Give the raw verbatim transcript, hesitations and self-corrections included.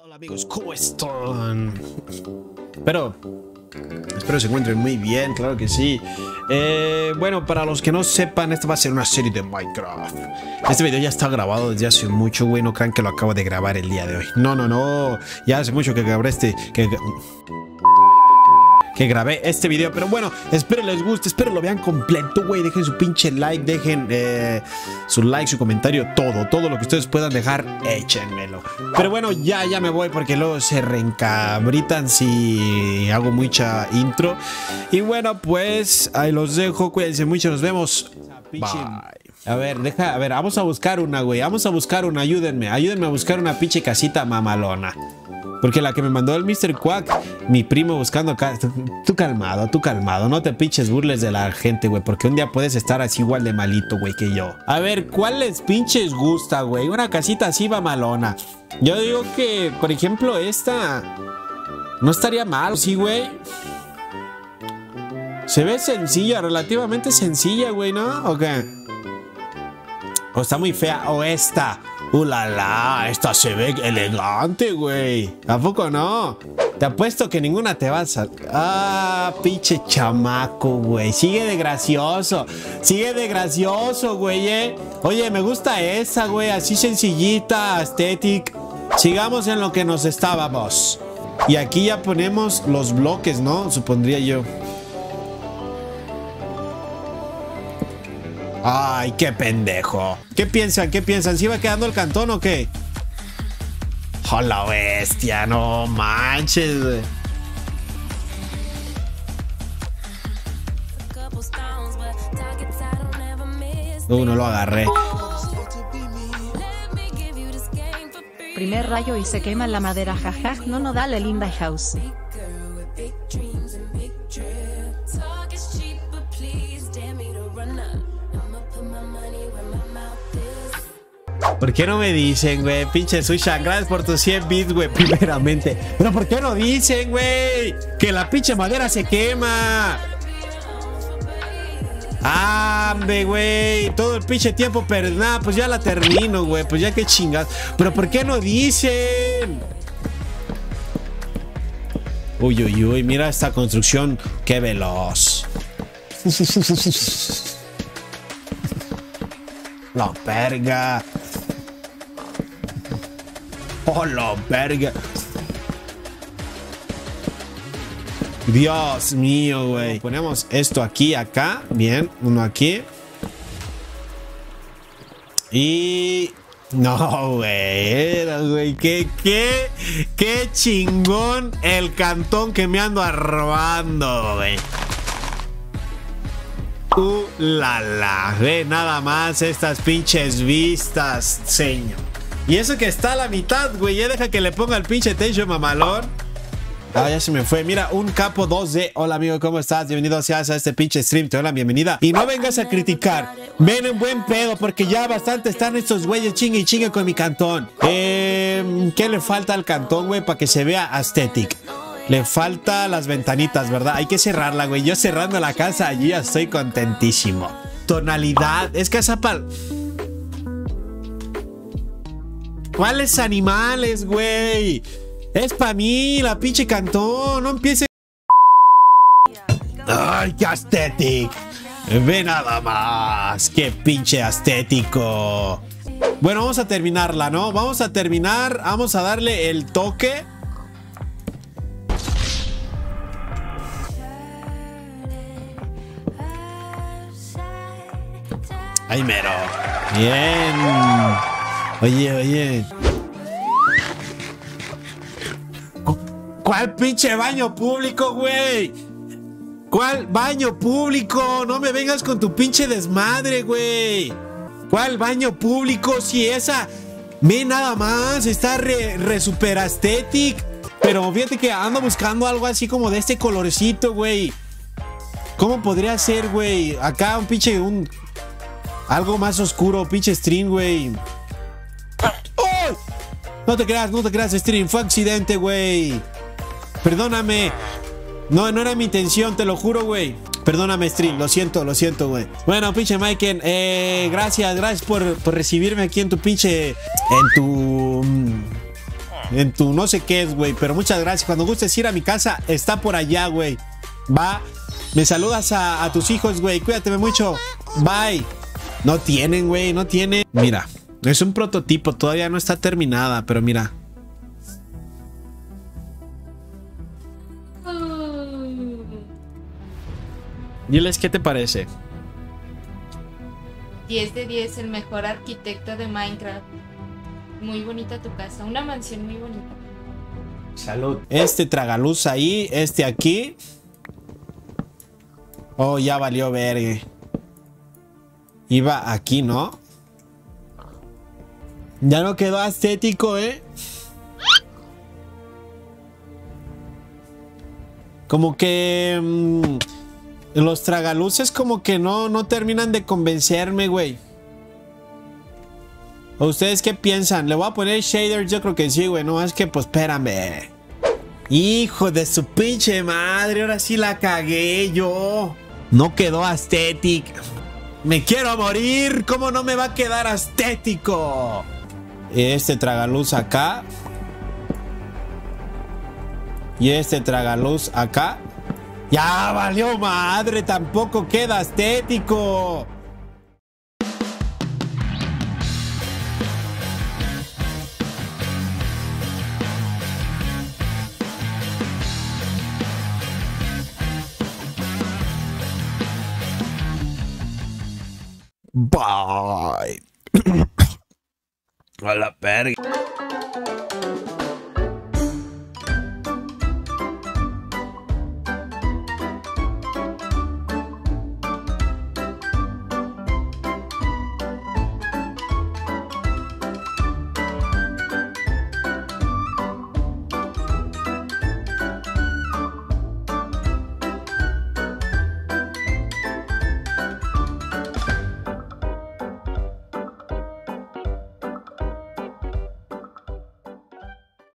Hola amigos, ¿cómo están? Pero espero se encuentren muy bien, claro que sí. eh, Bueno, para los que no sepan, esta va a ser una serie de Minecraft. Este video ya está grabado desde hace mucho, güey. No crean que lo acabo de grabar el día de hoy. No, no, no. Ya hace mucho que grabé este... Que, que grabé este video, pero bueno, espero les guste, espero lo vean completo, güey. Dejen su pinche like, dejen eh, su like, su comentario, todo, todo lo que ustedes puedan dejar, échenmelo. Pero bueno, ya, ya me voy porque luego se reencabritan si hago mucha intro. Y bueno, pues ahí los dejo, cuídense mucho, nos vemos. Bye. A ver, deja, a ver, vamos a buscar una, güey, vamos a buscar una, ayúdenme, ayúdenme a buscar una pinche casita mamalona. Porque la que me mandó el mister Quack, mi primo buscando acá. Tú, tú calmado, tú calmado. No te pinches burles de la gente, güey. Porque un día puedes estar así igual de malito, güey, que yo. A ver, ¿cuál les pinches gusta, güey? Una casita así mamalona. Yo digo que, por ejemplo, esta no estaría mal, sí, güey. Se ve sencilla, relativamente sencilla, güey, ¿no? ¿O qué? O está muy fea. O esta. ¡Uh, la, la! Esta se ve elegante, güey. ¿A poco no? Te apuesto que ninguna te va a salir. ¡Ah, pinche chamaco, güey! Sigue de gracioso. Sigue de gracioso, güey, ¿eh? Oye, me gusta esa, güey. Así sencillita, aesthetic. Sigamos en lo que nos estábamos. Y aquí ya ponemos los bloques, ¿no? Supondría yo. Ay, qué pendejo. ¿Qué piensan? ¿Qué piensan? ¿Sí va quedando el cantón o qué? ¡Hola, bestia! No manches, güey. Uh, no lo agarré. Primer rayo y se quema la madera, jajaj. No, no, dale, linda house. ¿Por qué no me dicen, güey? Pinche Sushan, gracias por tus cien bits, güey, primeramente. Pero ¿por qué no dicen, güey? Que la pinche madera se quema. ¡Hambre, güey! Todo el pinche tiempo, pero nada, pues ya la termino, güey. Pues ya que chingas. Pero ¿por qué no dicen? Uy, uy, uy, mira esta construcción. ¡Qué veloz! La verga. Oh, la verga. Dios mío, güey. Ponemos esto aquí, acá. Bien, uno aquí. Y... no, güey. güey. ¿Qué, qué, qué chingón el cantón que me ando robando, güey. Uh, la, la. Ve nada más estas pinches vistas, señor. Y eso que está a la mitad, güey. Ya deja que le ponga el pinche techo mamalón. Ah, ya se me fue. Mira, un capo dos D. Hola, amigo, ¿cómo estás? Bienvenido seas a este pinche stream. Te doy la bienvenida. Y no vengas a criticar. Ven en buen pedo, porque ya bastante están estos güeyes chingue y chingue con mi cantón. Eh, ¿Qué le falta al cantón, güey? Para que se vea aesthetic. Le falta las ventanitas, ¿verdad? Hay que cerrarla, güey. Yo cerrando la casa allí ya estoy contentísimo. Tonalidad. Es que esa pal... ¿Cuáles animales, güey? Es para mí, la pinche cantón. No empiece... ¡Ay, qué aesthetic! Ve nada más. ¡Qué pinche estético! Bueno, vamos a terminarla, ¿no? Vamos a terminar. Vamos a darle el toque. ¡Ay, mero! ¡Bien! Oye, oye. ¿Cuál pinche baño público, güey? ¿Cuál baño público? No me vengas con tu pinche desmadre, güey. ¿Cuál baño público? Si esa... ve nada más. Está re, re super aesthetic. Pero fíjate que ando buscando algo así como de este colorcito, güey. ¿Cómo podría ser, güey? Acá un pinche... un... algo más oscuro, pinche stream, güey. ¡Oh! No te creas, no te creas, stream. Fue accidente, güey. Perdóname. No, no era mi intención, te lo juro, güey. Perdóname, stream. Lo siento, lo siento, güey. Bueno, pinche Maiken, eh, gracias, gracias por, por recibirme aquí en tu pinche... En tu... En tu no sé qué es, güey. Pero muchas gracias. Cuando gustes ir a mi casa, está por allá, güey. Va. Me saludas a, a tus hijos, güey. Cuídate mucho. Bye. No tienen, güey. No tienen. Mira. Es un prototipo. Todavía no está terminada. Pero mira. Diles qué te parece. diez de diez, el mejor arquitecto de Minecraft. Muy bonita tu casa, una mansión muy bonita. Salud. Este tragaluz ahí, este aquí. Oh, ya valió verga. Iba aquí, ¿no? Ya no quedó estético, ¿eh? Como que... Mmm, los tragaluces como que no, no terminan de convencerme, güey. ¿O ustedes qué piensan? ¿Le voy a poner shaders? Yo creo que sí, güey. No, es que pues espérame. Hijo de su pinche madre. Ahora sí la cagué yo. No quedó aesthetic. Me quiero morir. ¿Cómo no me va a quedar estético? Este tragaluz acá. Y este tragaluz acá. Ya valió madre, tampoco queda estético. Bye. A la verga.